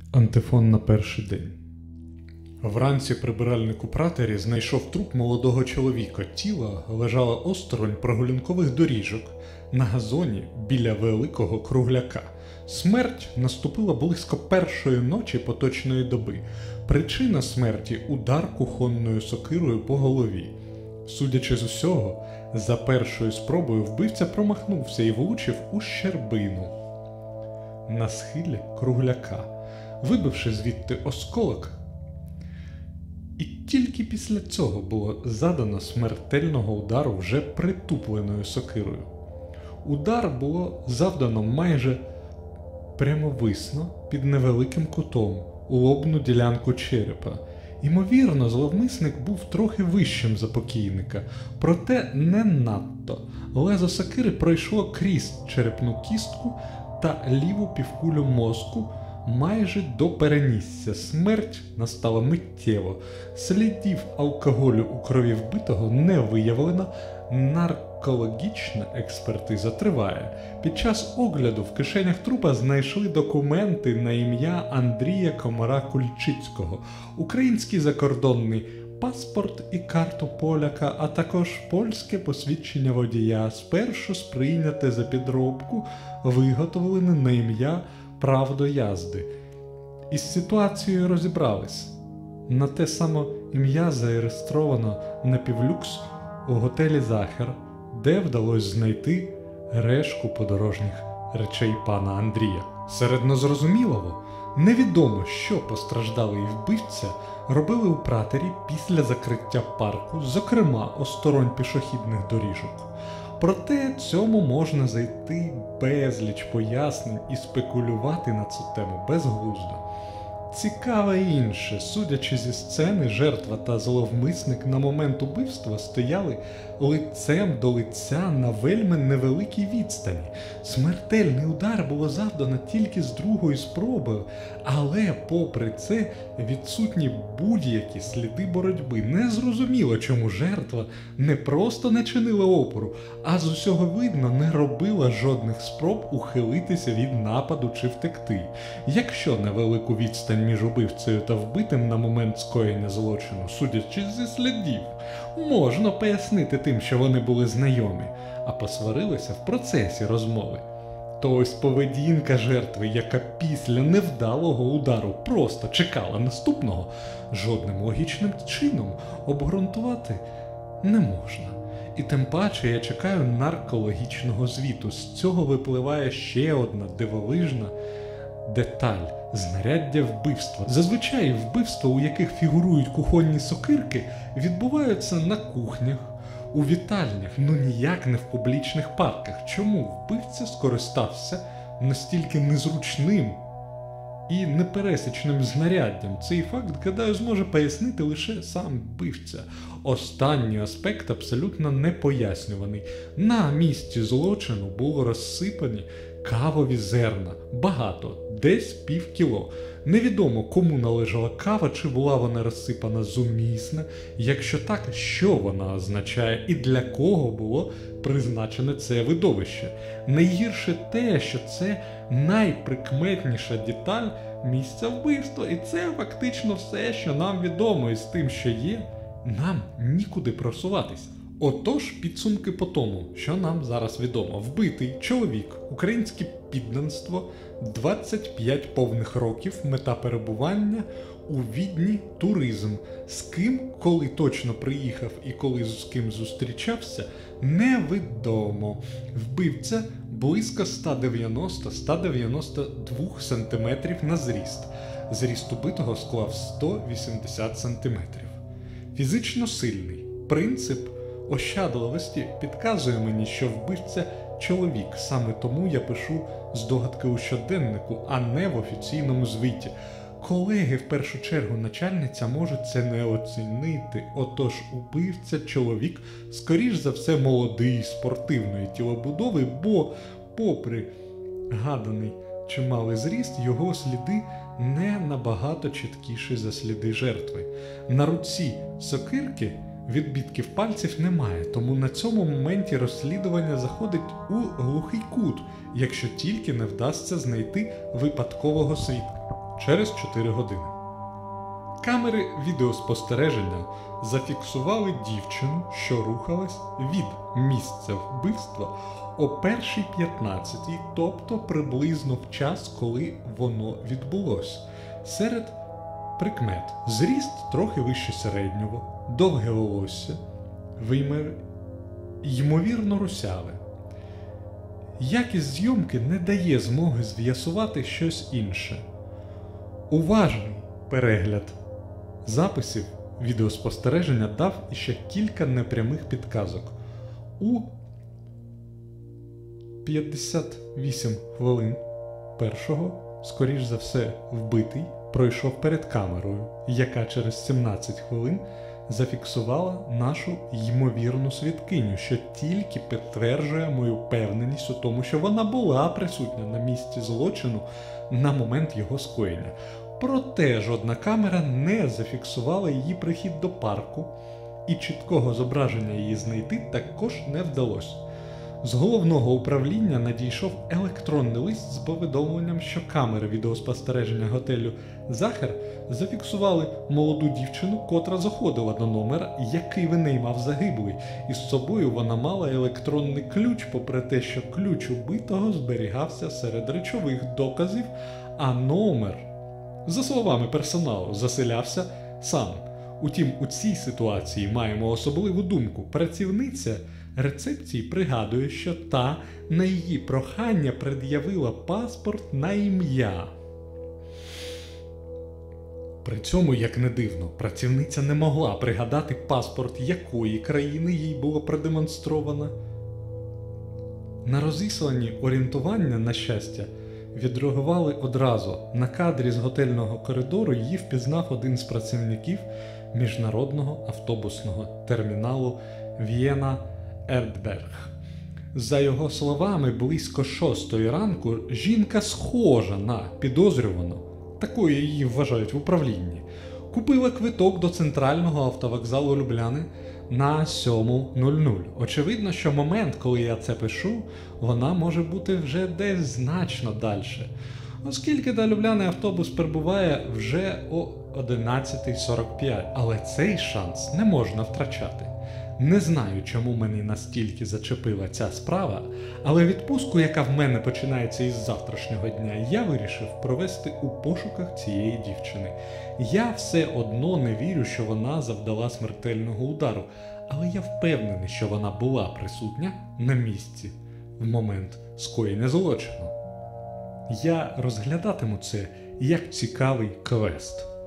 Антифон на перший день. Вранці прибиральник у пратері знайшов труп молодого чоловіка. Тіло лежало осторонь прогулянкових доріжок на газоні біля великого кругляка. Смерть наступила близько першої ночі поточної доби. Причина смерті – удар кухонною сокирою по голові. Судячи з усього, за першою спробою вбивця промахнувся і влучив у щербину на схилі кругляка, вибивши звідти осколок. І тільки після цього було задано смертельного удару вже притупленою сокирою. Удар було завдано майже прямовисно під невеликим кутом у лобну ділянку черепа. Ймовірно, зловмисник був трохи вищим за покійника, проте не надто. Лезо сокири пройшло крізь черепну кістку та ліву півкулю мозку майже до перенісся. Смерть настала миттєво. Слідів алкоголю у крові вбитого не виявлено. Наркологічна експертиза триває. Під час огляду в кишенях трупа знайшли документи на ім'я Андрія Комара-Кульчицького, український закордонний паспорт і карту поляка, а також польське посвідчення водія, спершу сприйняте за підробку, виготовлене на ім'я правдоязди. Із ситуацією розібрались. На те саме ім'я зареєстровано напівлюкс у готелі «Захар», де вдалося знайти рештку подорожніх речей пана Андрія. Серед незрозумілого невідомо, що постраждалий вбивця робили у пратері після закриття парку, зокрема осторонь пішохідних доріжок. Проте цьому можна знайти безліч пояснень і спекулювати на цю тему безглуздо. Цікаво інше, судячи зі сцени, жертва та зловмисник на момент убивства стояли лицем до лиця на вельми невеликій відстані. Смертельний удар було завдано тільки з другої спроби, але попри це відсутні будь-які сліди боротьби. Незрозуміло, чому жертва не просто не чинила опору, а з усього видно не робила жодних спроб ухилитися від нападу чи втекти. Якщо на велику відстань між убивцею та вбитим на момент скоєння злочину, судячи зі слідів, можна пояснити тим, що вони були знайомі, а посварилися в процесі розмови. То ось поведінка жертви, яка після невдалого удару просто чекала наступного, жодним логічним чином обґрунтувати не можна. І тим паче я чекаю наркологічного звіту. З цього випливає ще одна дивовижна деталь – знаряддя вбивства. Зазвичай вбивства, у яких фігурують кухонні сокирки, відбуваються на кухнях, у вітальнях, ніяк не в публічних парках. Чому вбивця скористався настільки незручним і непересічним знаряддям? Цей факт, гадаю, зможе пояснити лише сам вбивця. Останній аспект абсолютно не пояснюваний. На місці злочину було розсипані кавові зерна. Багато, десь півкіло. Невідомо, кому належала кава, чи була вона розсипана зумисне. Якщо так, що вона означає і для кого було призначене це видовище? Найгірше те, що це найприкметніша деталь місця вбивства. І це фактично все, що нам відомо. І з тим, що є, нам нікуди просуватися. Отож, підсумки по тому, що нам зараз відомо. Вбитий чоловік, українське підданство, 25 повних років, мета перебування у Відні, туризм. З ким, коли точно приїхав і коли з ким зустрічався, невідомо. Вбивця близько 190-192 см на зріст. Зріст убитого склав 180 см. Фізично сильний. Принцип ощадливості підказує мені, що вбивця – чоловік. Саме тому я пишу здогадки у щоденнику, а не в офіційному звіті. Колеги, в першу чергу начальниця, можуть це не оцінити. Отож, убивця – чоловік, скоріш за все, молодий, спортивної тілобудови, бо, попри гаданий чималий зріст, його сліди не набагато чіткіші за сліди жертви. На руці сокирки відбитків пальців немає, тому на цьому моменті розслідування заходить у глухий кут, якщо тільки не вдасться знайти випадкового свідка. через 4 години. Камери відеоспостереження зафіксували дівчину, що рухалась від місця вбивства о 1:15, тобто приблизно в час, коли воно відбулось. Серед прикмет: зріст трохи вище середнього, довге волосся, ймовірно русяве. Якість зйомки не дає змоги з'ясувати щось інше. Уважний перегляд записів відеоспостереження дав іще кілька непрямих підказок. У 58 хвилин першого, скоріш за все, вбитий пройшов перед камерою, яка через 17 хвилин зафіксувала нашу ймовірну свідкиню, що тільки підтверджує мою впевненість у тому, що вона була присутня на місці злочину на момент його скоєння. Проте жодна камера не зафіксувала її прихід до парку, і чіткого зображення її знайти також не вдалося. З головного управління надійшов електронний лист з повідомленням, що камери відеоспостереження готелю «Захар» зафіксували молоду дівчину, котра заходила до номера, який винаймав загиблий, і з собою вона мала електронний ключ, попри те, що ключ убитого зберігався серед речових доказів, а номер, за словами персоналу, заселявся сам. Утім, у цій ситуації маємо особливу думку. Працівниця рецепції пригадує, що та на її прохання пред'явила паспорт на ім'я. При цьому, як не дивно, працівниця не могла пригадати паспорт якої країни їй було продемонстровано. На розіслані орієнтування, на щастя, відреагували одразу. На кадрі з готельного коридору її впізнав один з працівників міжнародного автобусного терміналу В'єна-Ердберг. За його словами, близько 6 ранку жінка, схожа на підозрювану, такою її вважають в управлінні, купила квиток до центрального автовокзалу Любляни на 7:00. Очевидно, що момент, коли я це пишу, вона може бути вже десь значно далі, оскільки до Любляни автобус прибуває вже о 11:45, але цей шанс не можна втрачати. Не знаю, чому мене настільки зачепила ця справа, але відпустку, яка в мене починається із завтрашнього дня, я вирішив провести у пошуках цієї дівчини. Я все одно не вірю, що вона завдала смертельного удару, але я впевнений, що вона була присутня на місці в момент скоєння злочину. Я розглядатиму це як цікавий квест.